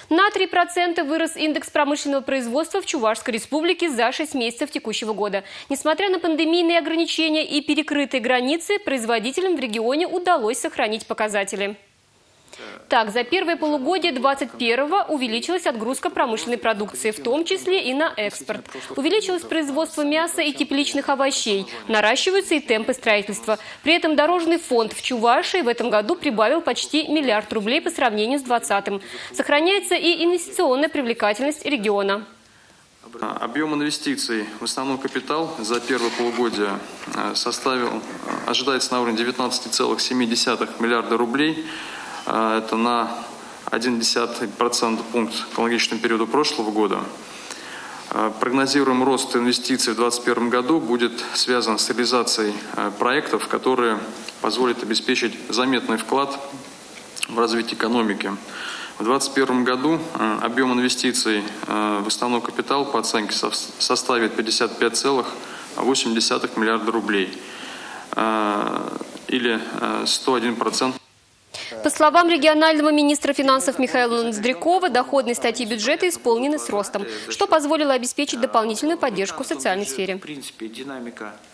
На 3% вырос индекс промышленного производства в Чувашской республике за 6 месяцев текущего года. Несмотря на пандемийные ограничения и перекрытые границы, производителям в регионе удалось сохранить показатели. Так, за первое полугодие 2021-го увеличилась отгрузка промышленной продукции, в том числе и на экспорт. Увеличилось производство мяса и тепличных овощей. Наращиваются и темпы строительства. При этом дорожный фонд в Чувашии в этом году прибавил почти 1 миллиард рублей по сравнению с 2020-м. Сохраняется и инвестиционная привлекательность региона. Объем инвестиций в основной капитал за первое полугодие ожидается на уровне 19,7 миллиарда рублей. Это на 0,1% пункт к аналогичному периоду прошлого года. Прогнозируемый рост инвестиций в 2021 году будет связан с реализацией проектов, которые позволят обеспечить заметный вклад в развитие экономики. В 2021 году объем инвестиций в основной капитал по оценке составит 55,8 миллиарда рублей или 101%. По словам регионального министра финансов Михаила Ноздрякова, доходные статьи бюджета исполнены с ростом, что позволило обеспечить дополнительную поддержку в социальной сфере. В принципе, динамика